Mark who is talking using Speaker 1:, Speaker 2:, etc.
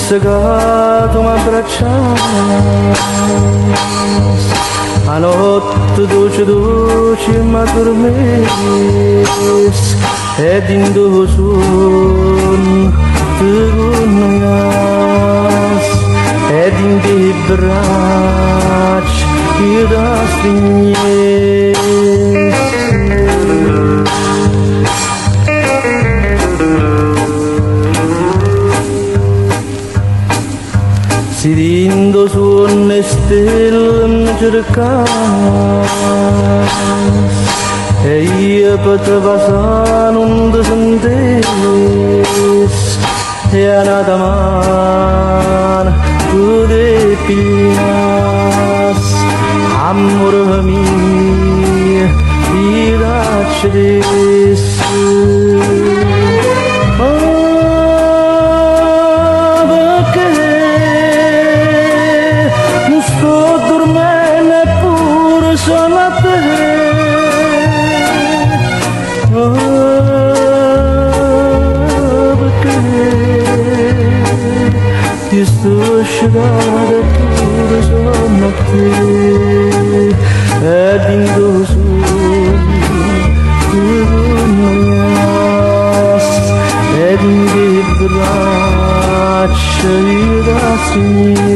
Speaker 1: mossegato m'abbraccias, a notte dolce dolce m'addormes, ed in tuo son te connoias, ed in te braccia io da stringnes. Si dindo suonne stelle mi cercas, e io per te passare non ti sentis, e a nata mano tu te piglias, amore mio, io lasceresti. Ti sto scivolando pure sono a te, ed in tuo sogno ti connoias, ed in te braccia io da stringere.